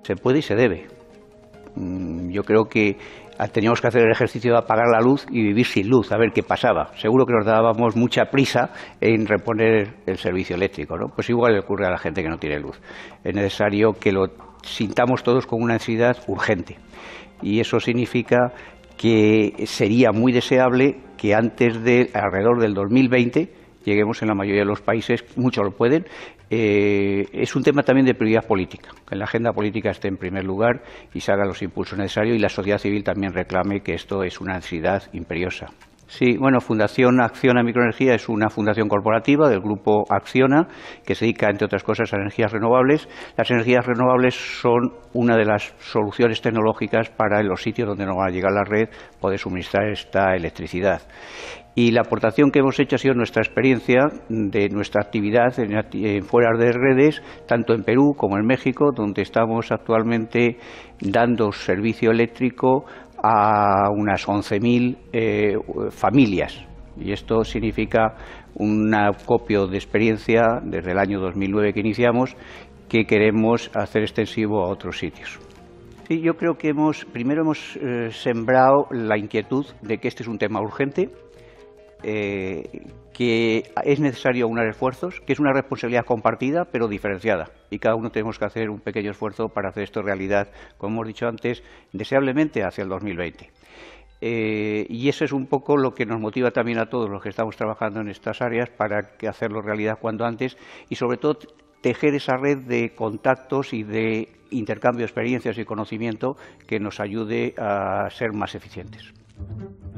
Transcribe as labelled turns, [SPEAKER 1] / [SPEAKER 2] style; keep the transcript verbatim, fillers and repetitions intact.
[SPEAKER 1] Se puede y se debe. Yo creo que teníamos que hacer el ejercicio de apagar la luz y vivir sin luz, a ver qué pasaba. Seguro que nos dábamos mucha prisa en reponer el servicio eléctrico, ¿no? Pues igual le ocurre a la gente que no tiene luz. Es necesario que lo sintamos todos con una necesidad urgente. Y eso significa que sería muy deseable que antes de, alrededor del dos mil veinte, lleguemos en la mayoría de los países, muchos lo pueden. Eh, es un tema también de prioridad política, que en la agenda política esté en primer lugar y se hagan los impulsos necesarios, y la sociedad civil también reclame que esto es una necesidad imperiosa. Sí, bueno, Fundación Acciona Microenergía es una fundación corporativa del grupo Acciona que se dedica, entre otras cosas, a energías renovables. Las energías renovables son una de las soluciones tecnológicas para, en los sitios donde no va a llegar la red, poder suministrar esta electricidad. Y la aportación que hemos hecho ha sido nuestra experiencia de nuestra actividad en, en fuera de redes, tanto en Perú como en México, donde estamos actualmente dando servicio eléctrico a unas once mil eh, familias. Y esto significa un acopio de experiencia desde el año dos mil nueve que iniciamos, que queremos hacer extensivo a otros sitios. Sí, yo creo que hemos, primero hemos eh, sembrado la inquietud de que este es un tema urgente, Eh, que es necesario unar esfuerzos, que es una responsabilidad compartida pero diferenciada, y cada uno tenemos que hacer un pequeño esfuerzo para hacer esto realidad, como hemos dicho antes, deseablemente hacia el dos mil veinte. Eh, y eso es un poco lo que nos motiva también a todos los que estamos trabajando en estas áreas para que hacerlo realidad cuanto antes, y sobre todo tejer esa red de contactos y de intercambio de experiencias y conocimiento que nos ayude a ser más eficientes.